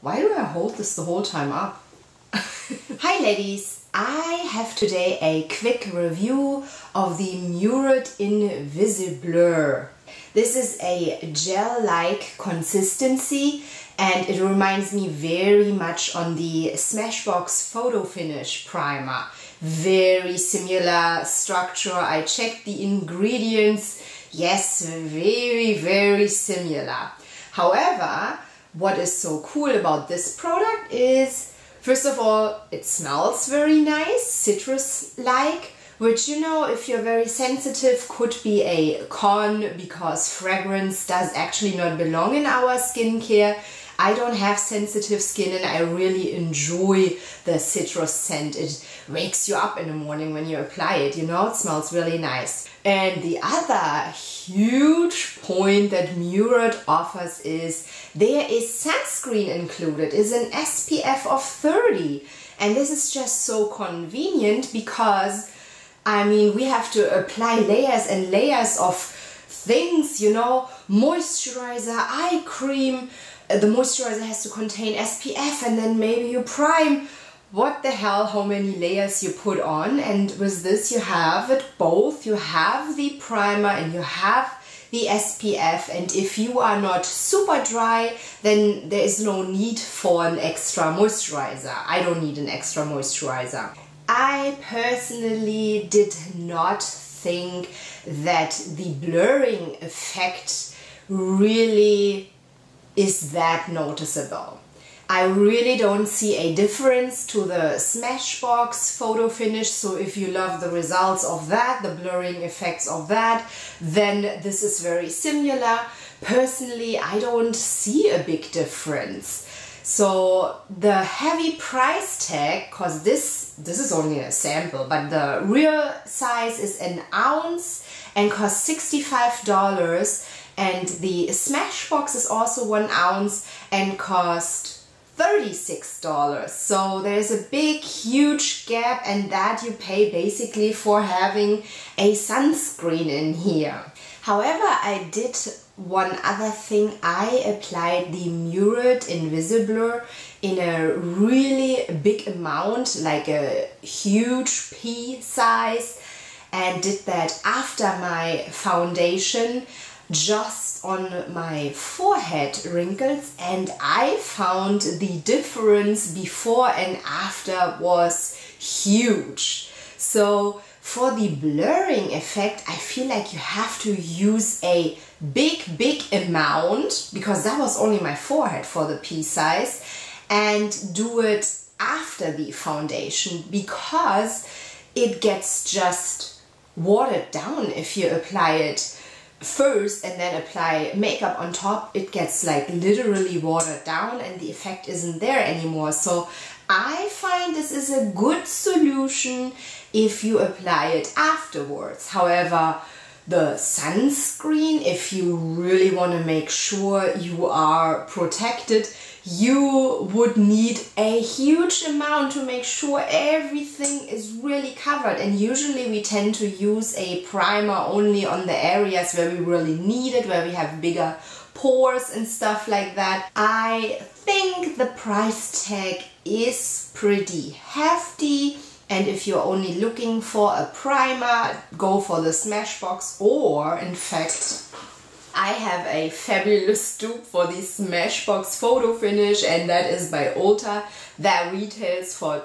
Why do I hold this the whole time up? Hi ladies, I have today a quick review of the Murad Invisiblur. This is a gel-like consistency and it reminds me very much on the Smashbox Photo Finish primer. Very similar structure. I checked the ingredients. Yes, very similar. However, what is so cool about this product is, first of all, it smells very nice, citrus-like, which, you know, if you're very sensitive, could be a con because fragrance does actually not belong in our skincare. I don't have sensitive skin and I really enjoy the citrus scent. It wakes you up in the morning when you apply it, you know, it smells really nice. And the other huge point that Murad offers is there is sunscreen included. It's an SPF of 30. And this is just so convenient because, I mean, we have to apply layers and layers of things, you know, moisturizer, eye cream. The moisturizer has to contain SPF and then maybe you prime. What the hell, how many layers you put on? And with this you have it both. You have the primer and you have the SPF, and if you are not super dry, then there is no need for an extra moisturizer. I don't need an extra moisturizer. I personally did not think that the blurring effect really is that noticeable. I really don't see a difference to the Smashbox Photo Finish, so if you love the results of that, the blurring effects of that, then this is very similar. Personally, I don't see a big difference. So the heavy price tag, because this is only a sample, but the real size is an ounce and costs $65. And the Smashbox is also 1 ounce and cost $36. So there's a big, huge gap, and that you pay basically for having a sunscreen in here. However, I did one other thing. I applied the Murad Invisiblur in a really big amount, like a huge pea size, and did that after my foundation, just on my forehead wrinkles, and I found the difference before and after was huge. So for the blurring effect, I feel like you have to use a big amount, because that was only my forehead for the pea size, and do it after the foundation, because it gets just watered down if you apply it first and then apply makeup on top. It gets like literally watered down and the effect isn't there anymore. So I find this is a good solution if you apply it afterwards. However, the sunscreen, if you really want to make sure you are protected, you would need a huge amount to make sure everything is really covered. And usually we tend to use a primer only on the areas where we really need it, where we have bigger pores and stuff like that. I think the price tag is pretty hefty. And if you're only looking for a primer, go for the Smashbox, or in fact, I have a fabulous dupe for the Smashbox Photo Finish, and that is by Ulta. That retails for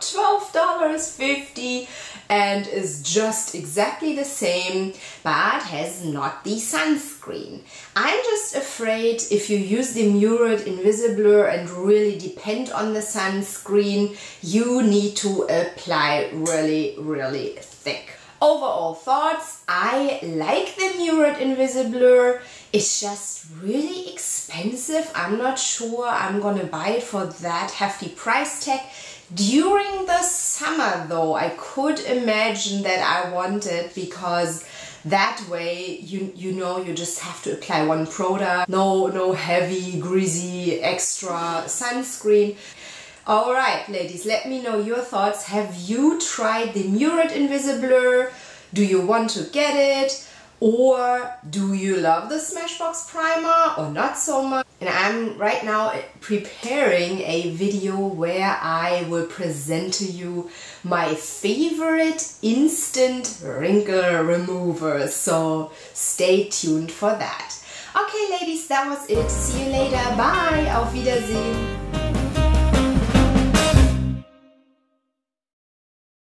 $12.50 and is just exactly the same, but has not the sunscreen. I'm just afraid if you use the Murad Invisiblur and really depend on the sunscreen, you need to apply really thick. Overall thoughts, I like the Murad Invisiblur. It's just really expensive. I'm not sure I'm gonna buy it for that hefty price tag. During the summer though, I could imagine that I want it, because that way you know you just have to apply one product. No heavy, greasy, extra sunscreen. Alright ladies, let me know your thoughts. Have you tried the Murad Invisiblur? Do you want to get it? Or do you love the Smashbox primer or not so much? And I'm right now preparing a video where I will present to you my favorite instant wrinkle removers. So stay tuned for that. Okay ladies, that was it. See you later. Bye. Auf Wiedersehen.